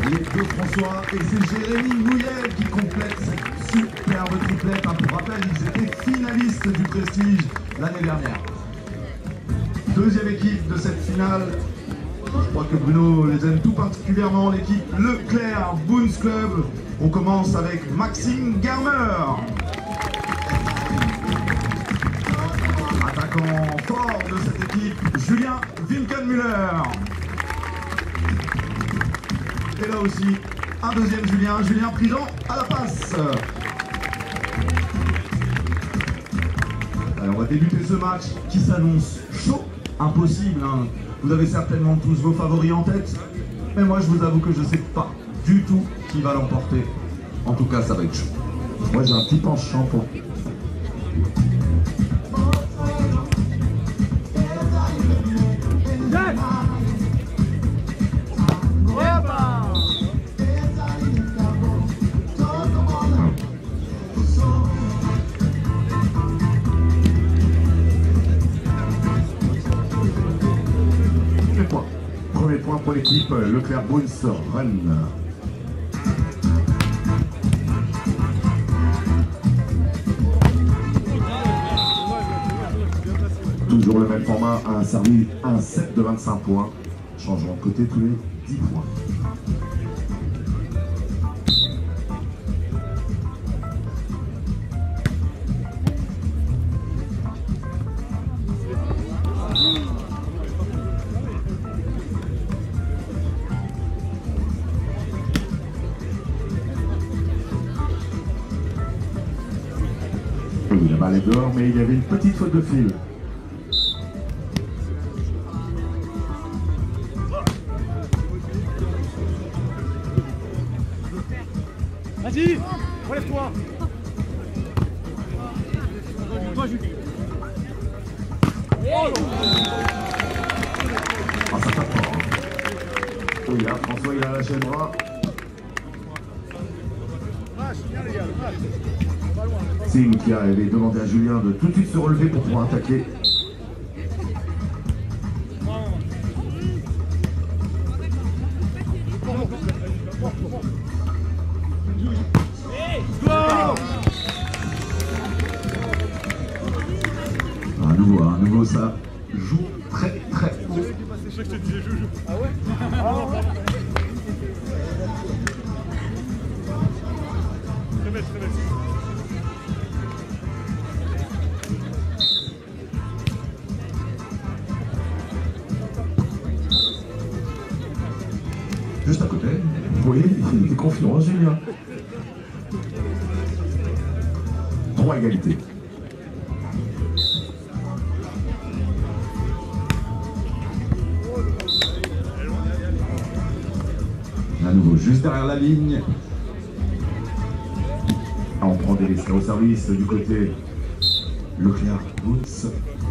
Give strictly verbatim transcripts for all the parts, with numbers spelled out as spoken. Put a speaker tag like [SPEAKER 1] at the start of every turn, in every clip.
[SPEAKER 1] les deux François et c'est Jérémy Mouillet qui complète cette superbe triplette. Pour rappel, ils étaient finalistes du Prestige l'année dernière. Deuxième équipe de cette finale, je crois que Bruno les aime tout particulièrement, l'équipe Leclerc Boons Club. On commence avec Maxime Garmer. Attaquant fort de cette équipe, Julien Winkenmüller. Et là aussi, un deuxième Julien, Julien Prigent à la passe. Alors on va débuter ce match qui s'annonce chaud, impossible, hein. Vous avez certainement tous vos favoris en tête, mais moi je vous avoue que je ne sais pas du tout qui va l'emporter. En tout cas, ça va être chaud. Moi j'ai un petit penchant pour... Premier point pour l'équipe Leclerc Boons Run. Toujours le même format, un servi, un set de vingt-cinq points. Changement de côté tous les dix points. Oui, la balle est dehors, mais il y avait une petite faute de fil.
[SPEAKER 2] Vas-y, relève-toi.
[SPEAKER 1] Ah, ça tape fort. Oui, là, François, il a lâché le bras. Sim qui avait demandé à Julien de tout de suite se relever pour pouvoir attaquer. À nouveau, à nouveau, ça joue très très haut.
[SPEAKER 2] C'est ça que je te disais, je joue. Ah ouais? Ah, très belle, très belle.
[SPEAKER 1] Juste à côté, vous voyez, il est confiant, Julien. Trois égalités. À nouveau, juste derrière la ligne. Ah, on prend des risques au service du côté Leclerc Boons.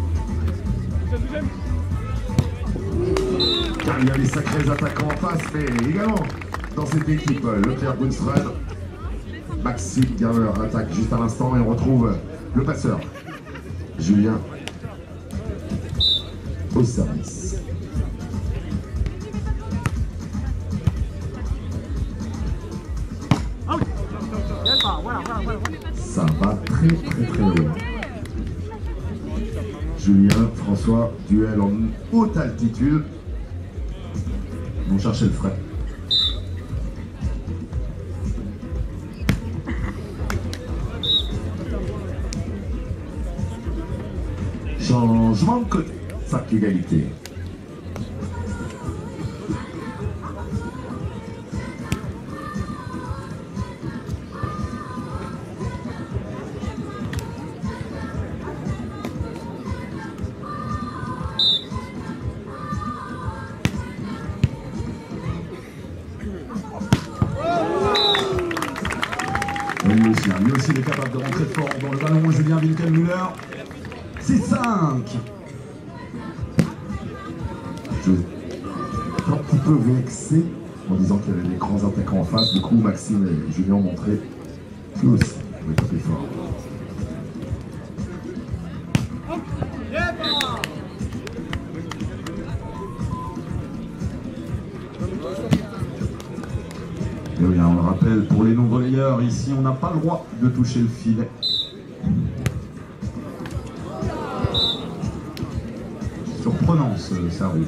[SPEAKER 1] Car il y a les sacrés attaquants en face, mais également dans cette équipe, Leclerc Boons Run. Maxime Garmer attaque juste à l'instant et on retrouve le passeur, Julien, au service. Ça va très très très loin. Julien, François, duel en haute altitude. On cherchait le frais. Changement de côté, sac égalité. Lui aussi, lui aussi il est capable de rentrer fort dans le ballon, Julien Winkenmüller. C'est cinq. Je suis un petit peu vexé en disant qu'il y avait des grands attaquants en face. Du coup, Maxime et Julien ont montré qu'eux aussi pouvaient taper fort. Et oui, on le rappelle, pour les non-volleyeurs, ici, on n'a pas le droit de toucher le filet. Surprenant ce service.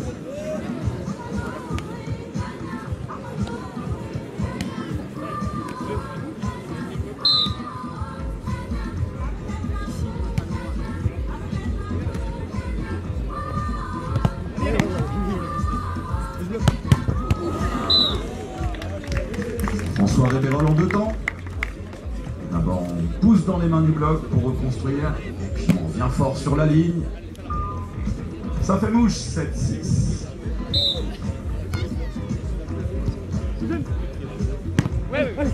[SPEAKER 1] François Révérol en deux temps. D'abord on pousse dans les mains du bloc pour reconstruire, puis on vient fort sur la ligne. Ça fait mouche, sept six.
[SPEAKER 2] Ouais, ouais.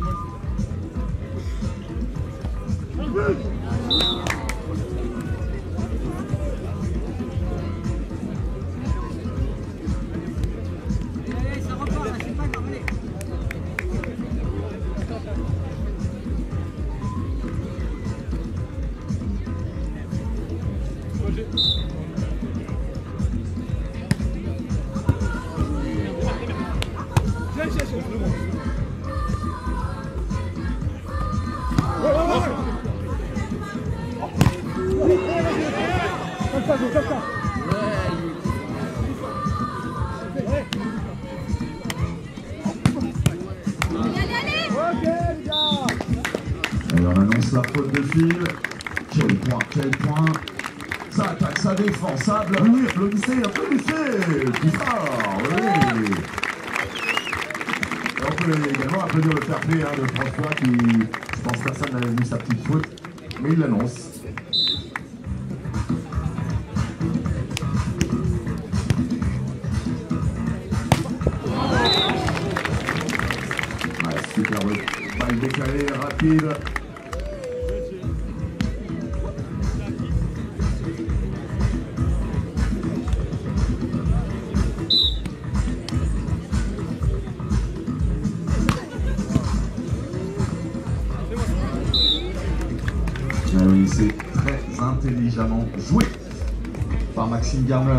[SPEAKER 1] Et on annonce la faute de fil. Quel point, quel point. Ça attaque, ça défend, ça bloque. Oui, applaudissez, applaudissez. Plus fort, oui. Et on peut également applaudir le fair play hein, de François qui, je pense que personne n'avait vu sa petite faute, mais il l'annonce. Ouais, superbe balle décalée, rapide. Oui, c'est très intelligemment joué par Maxime Garner.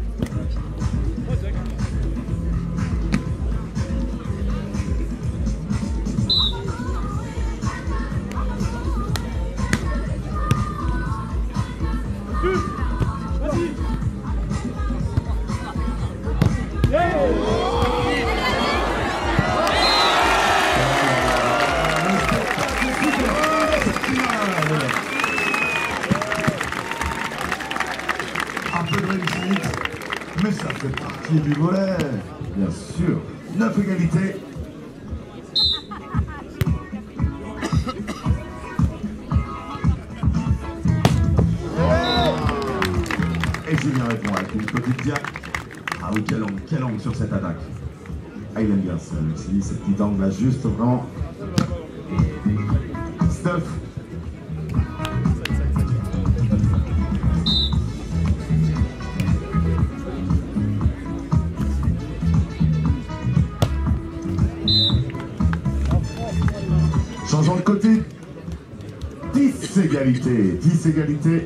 [SPEAKER 1] Un peu de réussite, mais ça fait partie du volet, bien sûr. Neuf égalités. Et Julien répond avec une petite diac. Ah oui, quel angle, quel angle sur cette attaque. Ah, il aime bien ça, Alexis, ce petit angle là, juste vraiment. Stuff. Changeons de côté. dix égalités. dix égalités.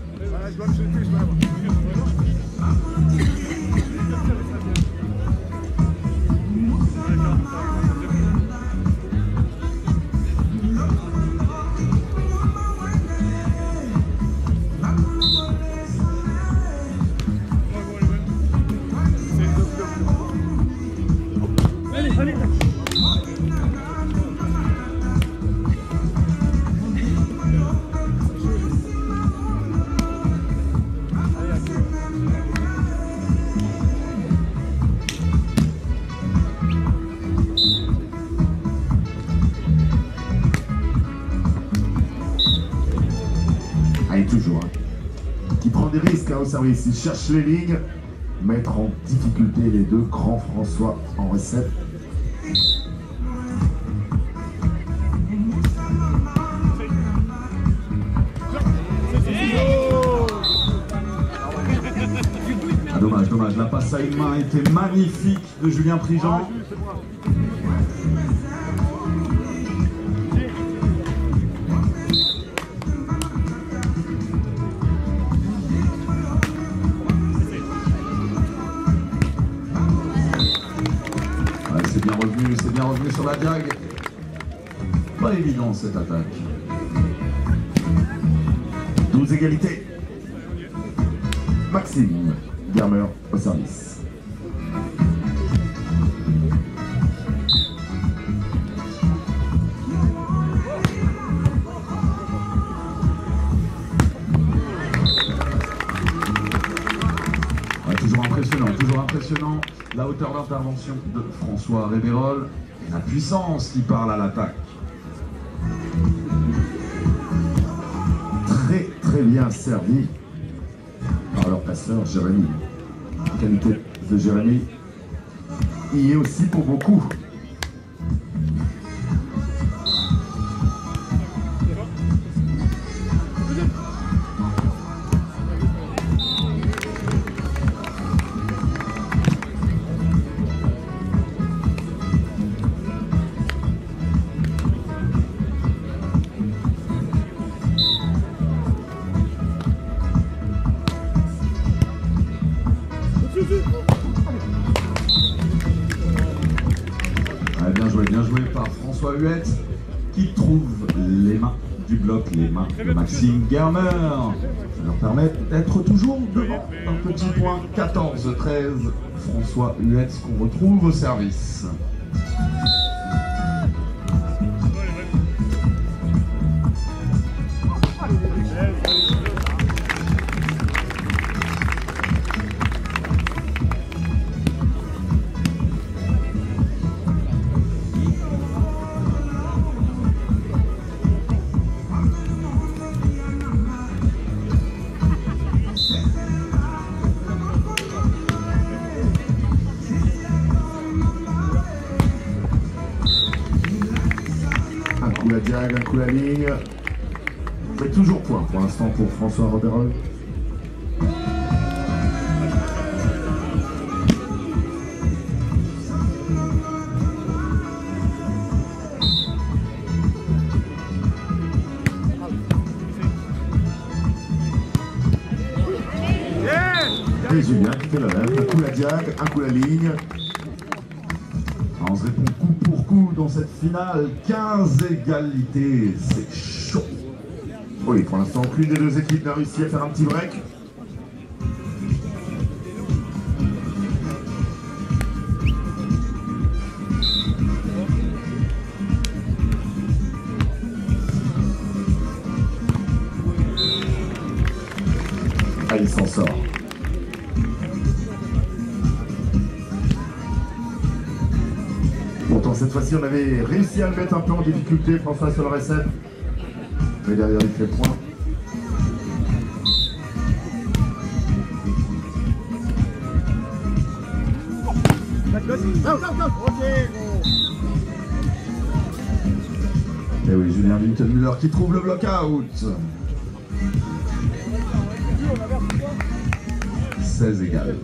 [SPEAKER 1] Allez, toujours. Hein. Qui prend des risques hein, au service. Il cherche les lignes. Mettre en difficulté les deux grands François en recette. Ah, dommage, dommage. La passe à une main était magnifique de Julien Prigent. c'est bien revenu, c'est bien revenu sur la diag. Pas évident cette attaque. douze égalités. Maxime Germer au service. Ah, toujours impressionnant, toujours impressionnant. La hauteur d'intervention de François Révérol, la puissance qui parle à l'attaque. Très très bien servi par leur passeur Jérémy. La qualité de Jérémy y est aussi pour beaucoup. Ouais, bien joué, bien joué par François Huette qui trouve les mains du bloc, les mains de Maxime Germer. Ça leur permet d'être toujours devant un petit point. Quatorze treize, François Huette qu'on retrouve au service. Un coup la diag, un coup la ligne. C'est toujours point pour l'instant pour François Révérol. Et Julien qui fait la même, un coup la diag, un coup la ligne. On se répond coup pour coup dans cette finale, quinze égalités, c'est chaud. Oui, pour l'instant, aucune des deux équipes n'a réussi à faire un petit break. Ah, il s'en sort. Pourtant, cette fois-ci, on avait réussi à le mettre un peu en difficulté, François, sur le recette. Mais derrière, il fait point. Et oui, Julien Winkelmüller qui trouve le block-out. seize égales.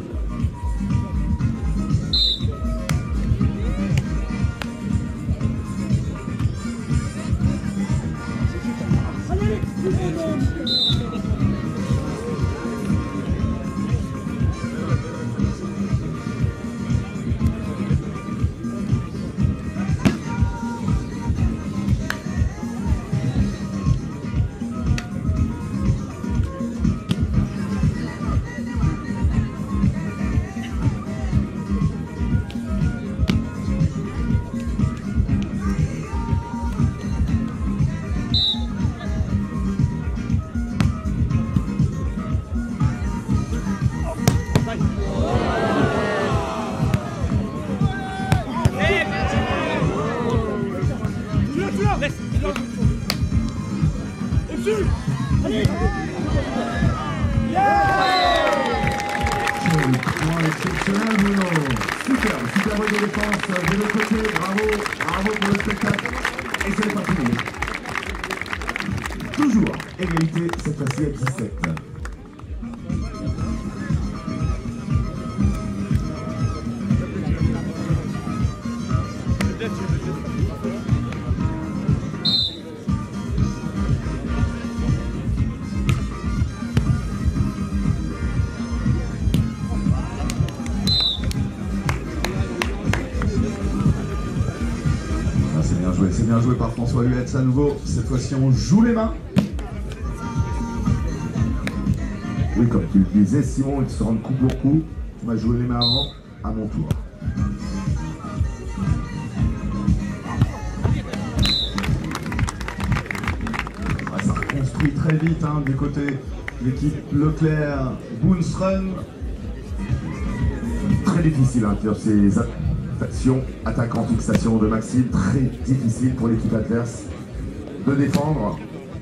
[SPEAKER 1] Exceptionnel, Bruno. Superbe, superbe de défense de l'autre côté. Bravo, bravo pour le spectacle. Et c'est pas fini. Toujours égalité, cette fois-ci à dix-sept. joué, c'est bien joué par François Huetz à nouveau. Cette fois-ci, on joue les mains.
[SPEAKER 3] Oui, comme tu le disais, Simon, il se rend coup pour coup. Tu m'as joué les mains avant, à mon tour.
[SPEAKER 1] Ouais, ça reconstruit très vite hein, du côté de l'équipe Leclerc. Boonsrun.
[SPEAKER 3] Très difficile hein, ces actions, attaque en fixation de Maxime. Très difficile pour l'équipe adverse de défendre.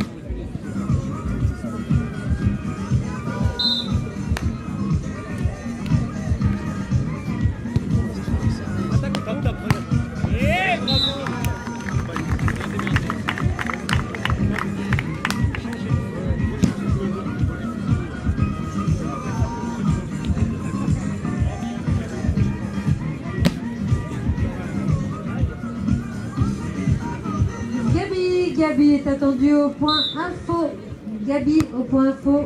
[SPEAKER 4] Gabi est attendu au point info. Gabi au point info.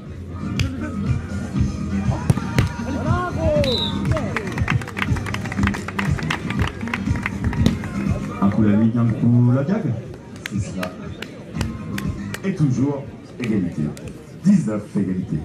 [SPEAKER 1] Un coup la ligue, un coup la gag.
[SPEAKER 3] C'est cela. Et toujours égalité. dix-neuf égalité.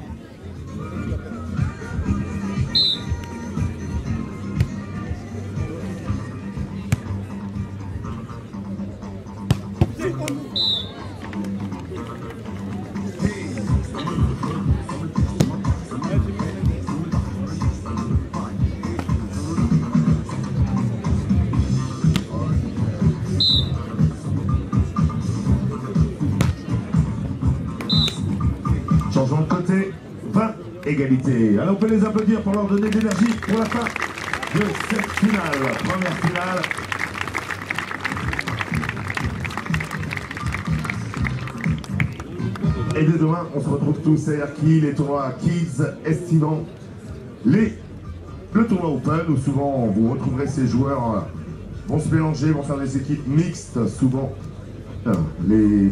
[SPEAKER 3] Changeons de côté, vingt égalité. Alors on peut les applaudir pour leur donner de l'énergie pour la fin de cette finale. Première finale. Et dès demain, on se retrouve tous, c'est-à-dire qui les tournois Kids estivants, les, le tournoi Open, où souvent vous retrouverez ces joueurs euh, vont se mélanger, vont faire des équipes mixtes, souvent euh, les...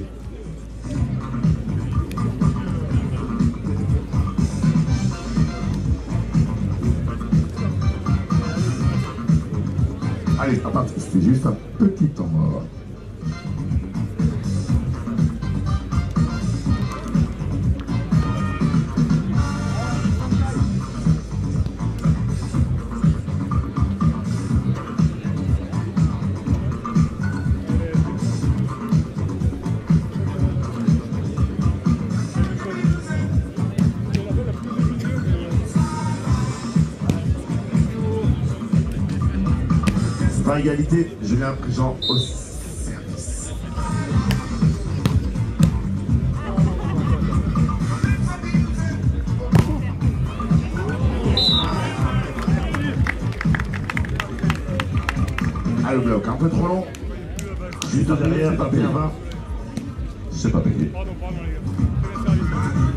[SPEAKER 3] Allez, à partir, c'était juste un petit temps mort. Par égalité, Julien Prigent au service. Ah, le bloc un peu trop long. Juste derrière, pas payé vingt. C'est pas payé.
[SPEAKER 2] Pardon, pardon les gars. Je te laisse servir.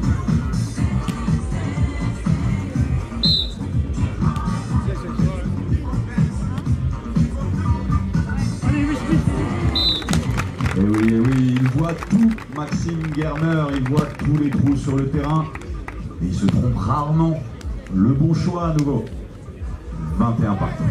[SPEAKER 1] Et oui, et oui, il voit tout, Maxime Germer, il voit tous les trous sur le terrain. Et il se trompe rarement. Le bon choix à nouveau. vingt et un partants.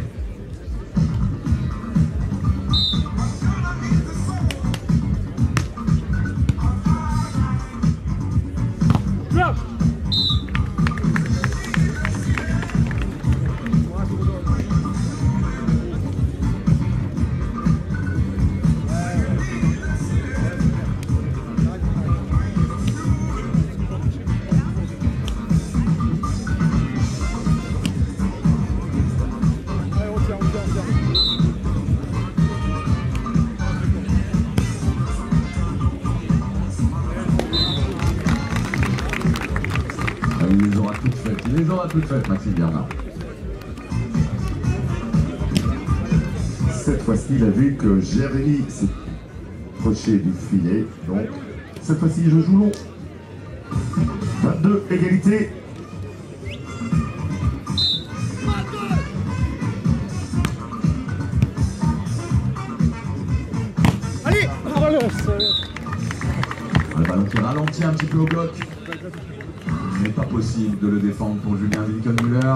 [SPEAKER 1] Il les aura toutes faites, il les aura toutes faites, Maxime Bernard.
[SPEAKER 3] Cette fois-ci, il a vu que Jérémy s'est approché du filet. Donc, cette fois-ci, je joue long. vingt-deux, égalité.
[SPEAKER 2] Allez,
[SPEAKER 1] Le ballon qui ralentit un petit peu au bloc. Il n'est pas possible de le défendre pour Julien Wilkenmüller.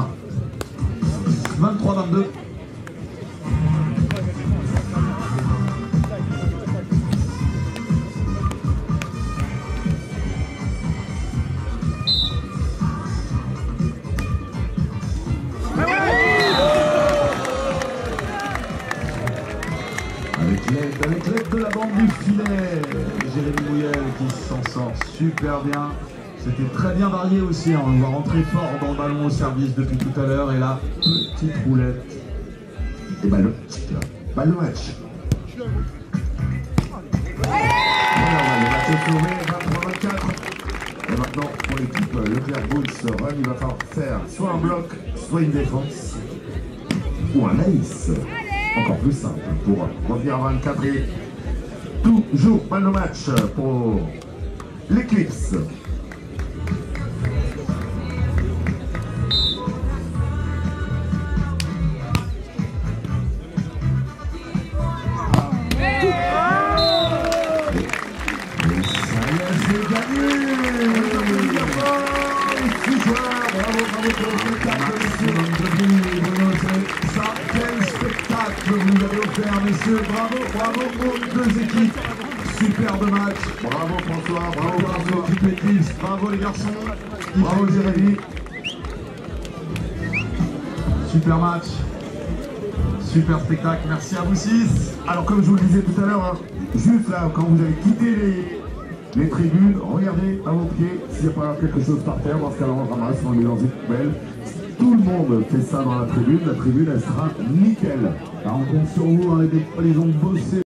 [SPEAKER 1] vingt-trois vingt-deux. Avec l'aide, avec l'aide de la bande du filet, Jérémy Mouyel qui s'en sort super bien. C'était très bien varié aussi, hein. On va rentrer fort dans le ballon au service depuis tout à l'heure. Et là, petite roulette.
[SPEAKER 3] Et balle, balle de match. Voilà, le match est sauvé, vingt-trois vingt-quatre. Et maintenant, pour l'équipe Leclerc Bulls Run, il va falloir faire soit un bloc, soit une défense, ou un ace. Encore plus simple pour revenir à vingt-quatre et toujours balle de match pour l'Eclipse.
[SPEAKER 1] Vous avez offert, messieurs, bravo, bravo aux deux équipes. Superbe match.
[SPEAKER 3] Bravo François, bravo
[SPEAKER 1] Bravo
[SPEAKER 3] François.
[SPEAKER 1] l'équipe Eclipse, bravo les garçons.
[SPEAKER 3] Bravo Jérémy.
[SPEAKER 1] Super match. Super spectacle, merci à vous six.
[SPEAKER 3] Alors comme je vous le disais tout à l'heure, hein, juste là, quand vous avez quitté les, les tribunes, regardez à vos pieds s'il n'y a pas quelque chose par terre, dans ce cas-là on ramasse, on le met dans une poubelle. Tout le monde fait ça dans la tribune, la tribune elle sera nickel.
[SPEAKER 1] Alors on compte sur vous, hein, les, les ont bossé.